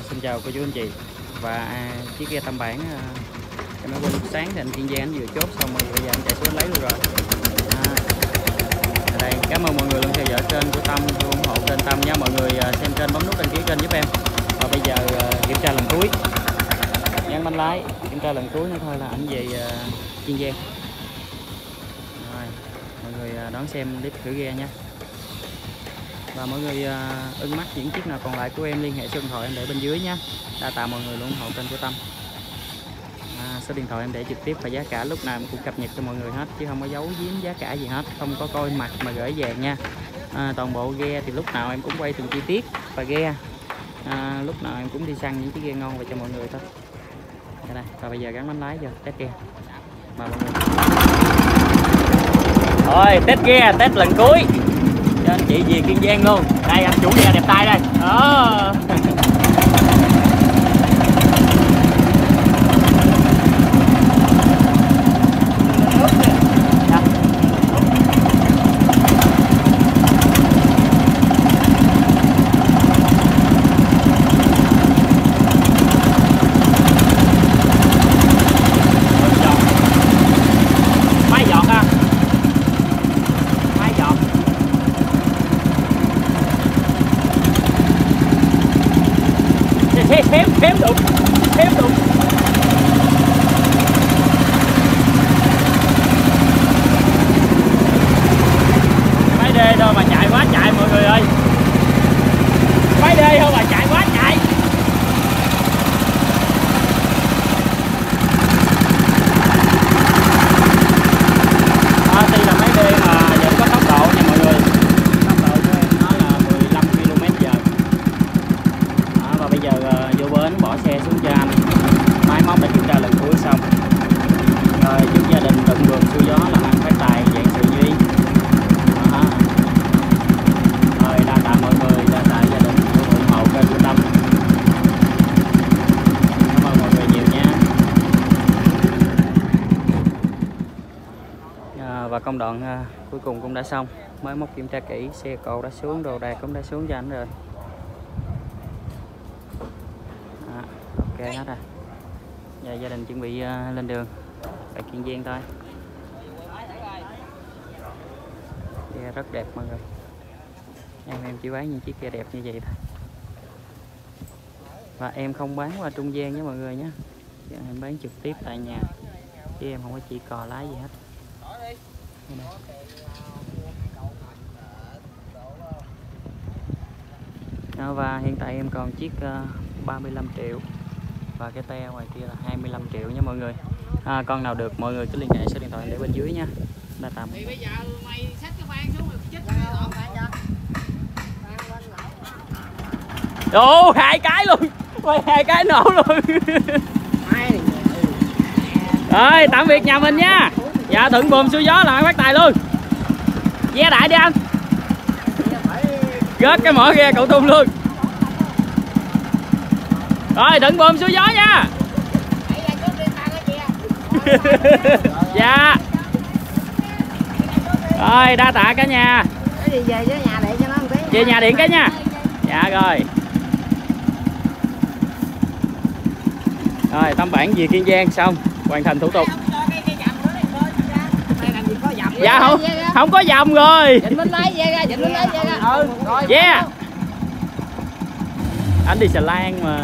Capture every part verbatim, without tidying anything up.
xin chào cô chú anh chị. Và à, chiếc ghe Tam Bản à, em nói quên lúc sáng thì anh Kiên Giang anh vừa chốt xong rồi, bây giờ anh chạy xuống lấy luôn rồi. À, đây cảm ơn mọi người luôn theo dõi kênh của Tâm, ủng hộ kênh Tâm nha mọi người. À, xem kênh bấm nút đăng ký kênh giúp em. Và bây giờ à, kiểm tra lần cuối, nhấn bánh lái kiểm tra lần cuối nữa thôi là anh về à, Kiên Giang. Rồi mọi người à, đón xem clip thử ghe nha. Và mọi người uh, ưng mắt những chiếc nào còn lại của em liên hệ số điện thoại em để bên dưới nhé. Đa tạ mọi người luôn ủng hộ kênh của Tâm. À, số điện thoại em để trực tiếp và giá cả lúc nào em cũng cập nhật cho mọi người hết, chứ không có giấu giếm giá cả gì hết, không có coi mặt mà gửi vàng nha. À, toàn bộ ghe thì lúc nào em cũng quay từng chi tiết và ghe, à, lúc nào em cũng đi săn những chiếc ghe ngon về cho mọi người thôi. Đây, và bây giờ gắn bánh lái vô test ghe. Mời mọi người. Rồi test ghe, test lần cuối cho anh chị về Kiên Giang luôn. Đây anh chủ ghe đẹp tay đây đó. Xém xém đụng xém đụng máy đê thôi mà chạy quá chạy mọi người ơi, máy đê thôi mà chạy quá chạy. À, tuy là máy đê mà vẫn có tốc độ nha mọi người, tốc độ của em nó là mười lăm ki lô mét giờ. À, và bây giờ vô bến bỏ xe xuống cho anh, máy móc đã kiểm tra lần cuối xong rồi. Chúc gia đình thuận buồm xuôi gió, làm ăn phát tài, vạn sự như ý. À, rồi đa tạ mọi người, đa tạ gia đình ủng hộ kênh của Tâm. Cảm ơn mọi người nhiều nha. À, và công đoạn à, cuối cùng cũng đã xong, máy móc kiểm tra kỹ, xe cộ đã xuống, đồ đạc cũng đã xuống cho anh rồi. Ok hết rồi. Giờ gia đình chuẩn bị uh, lên đường tại Kiên Giang thôi. Ghe rất đẹp mọi người. Em em chỉ bán những chiếc ghe đẹp như vậy thôi. Và em không bán qua trung gian với mọi người nhé. Em bán trực tiếp tại nhà, chứ em không có chỉ cò lái gì hết. Đó, và hiện tại em còn chiếc uh, ba mươi lăm triệu. Và cái te ngoài kia là hai mươi lăm triệu nha mọi người. À, con nào được mọi người cứ liên hệ số điện thoại để bên dưới nha. Đa tạ. Thì bây giờ mày xách cái van xuống rồi chết cái ồ hai cái luôn, quay hai cái nổ luôn. Rồi tạm biệt nhà mình nha. Dạ thuận buồm xuôi gió là phát tài luôn. Ve đại đi anh. Rớt cái mỏ ghe cậu tung luôn. Rồi đừng buồm xuôi gió nha. Dạ. Rồi đa tạ cả nhà. Về nhà điện cái nha. Dạ rồi. Rồi Tam Bản về Kiên Giang xong, hoàn thành thủ tục. Dạ không, không có vòng rồi. Yeah. Anh đi xà lan mà.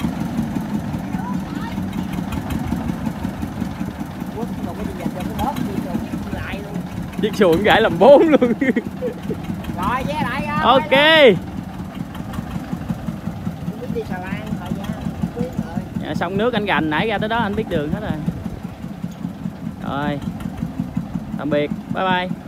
Chiếc xuồng gãi làm bốn luôn. Rồi vé lại ra. Ok. Dạ, xong nước anh gành nãy ra tới đó anh biết đường hết rồi. Rồi tạm biệt, bye bye.